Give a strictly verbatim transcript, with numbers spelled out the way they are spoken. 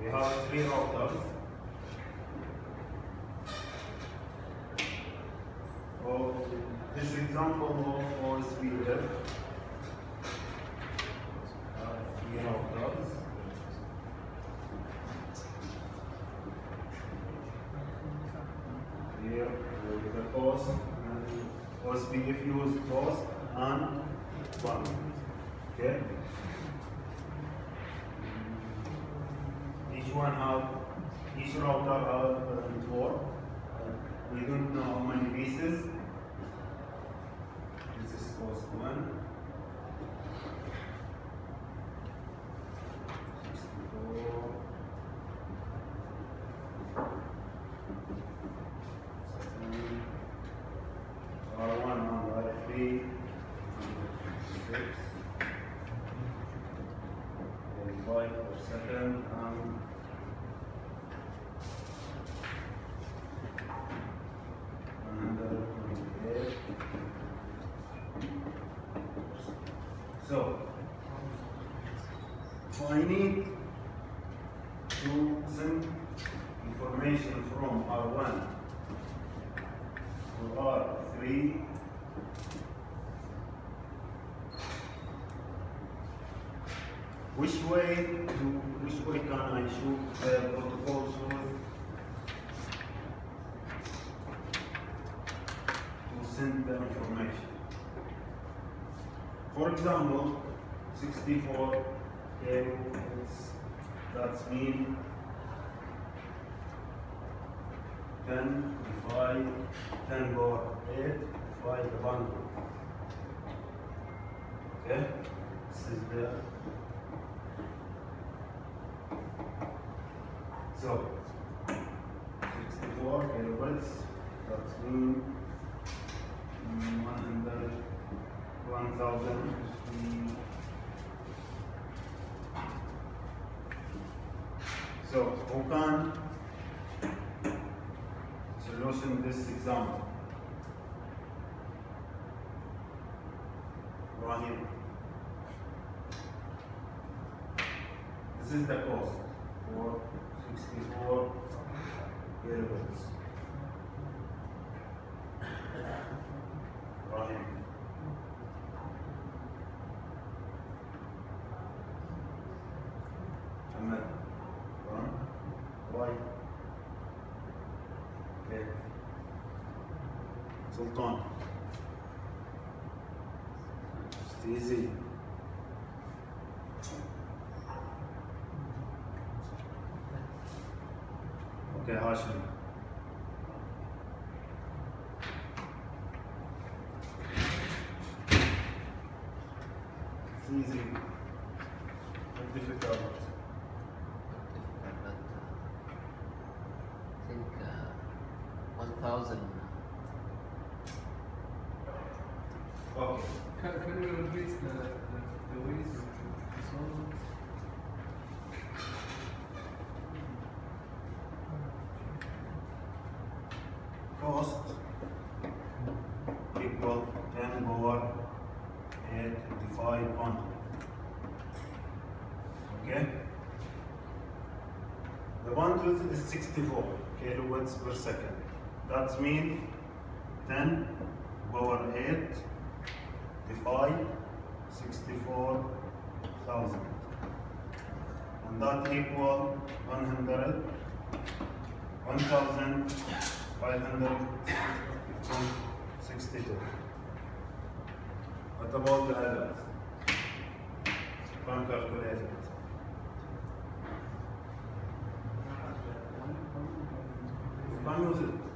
We have three routers. Oh, this example of O S P F. Uh, three routers. Here with the post and O S P F use post and one. Okay. Each one have each router have uh, four. Uh, we don't know how many pieces. This is post one. sixty-four. R one and R three. six. forty-five per second. Um, So, if I need to send information from R one to R three, which way to which way can I shoot the protocol shows to send the information? For example, sixty-four, okay, that's mean ten, five, ten power eight, five bundle. Okay, this is the so sixty-four kilobits. That's mean one hundred. one thousand. So, who can solution this example? Rahim. This is the cost for sixty-four kilobits. Rahim. Why? Okay. Sultan. It's easy. Okay, Hashim. It's easy. Not difficult. one thousand. Okay. Can, can you repeat the, the, the ways to, to solve it? Cost equal ten power eight divided on. Okay? The bandwidth is sixty-four kilowatts per second. That means ten power eight divided sixty-four thousand. And that equal one hundred, one thousand five hundred sixty-two. What about the others? Can calculate it. You can use it.